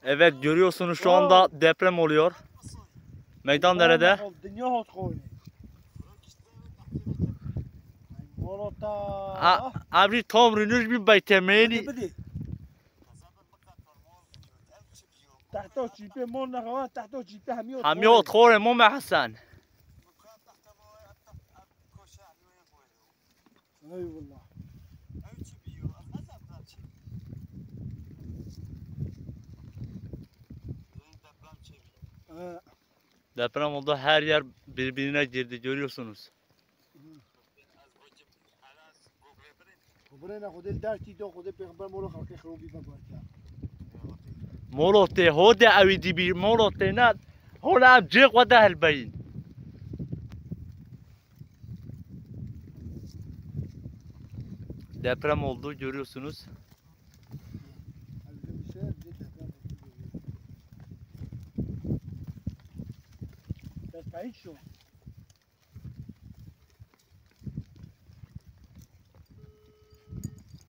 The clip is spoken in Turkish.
Evet, görüyorsunuz şu anda deprem oluyor. Meydan nerede? Abi tam rünüş bir baytemeni. Hamiot khore mo Hasan. Deprem oldu, her yer birbirine girdi, görüyorsunuz. Molote hode avidi bir molote nat. Hola cek wada halbayin. Deprem oldu, görüyorsunuz.